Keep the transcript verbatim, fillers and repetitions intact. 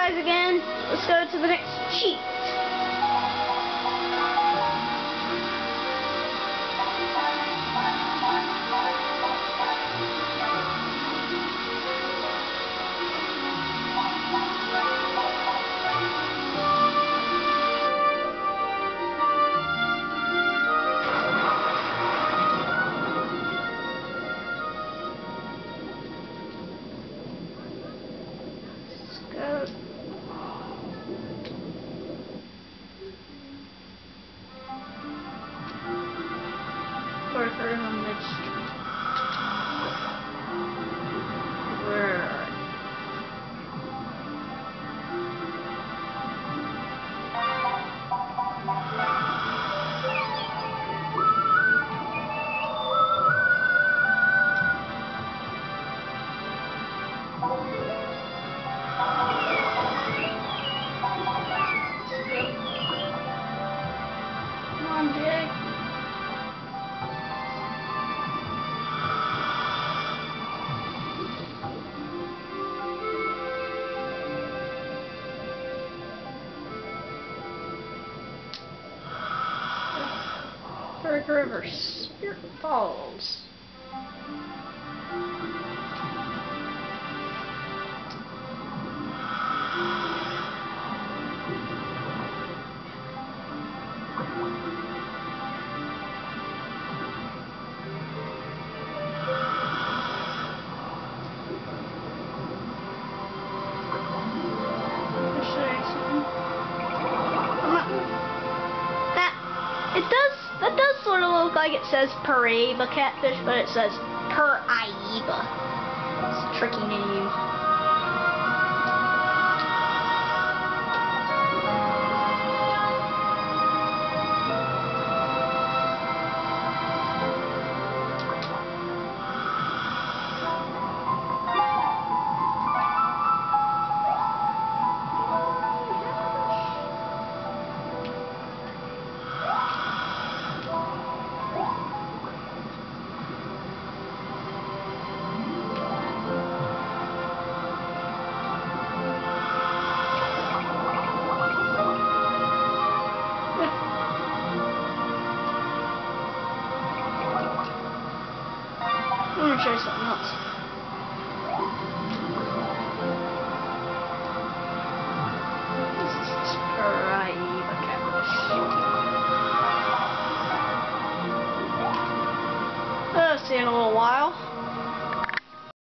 guys again. Let's go to the next sheet. Go. Worker on the street. Where? Come on, Jake. Berg River, Spirit Falls. It does, that does sort of look like it says Paraiba Catfish, but it says Per-I-E-B-A. It's a tricky name. I'm gonna show you something else.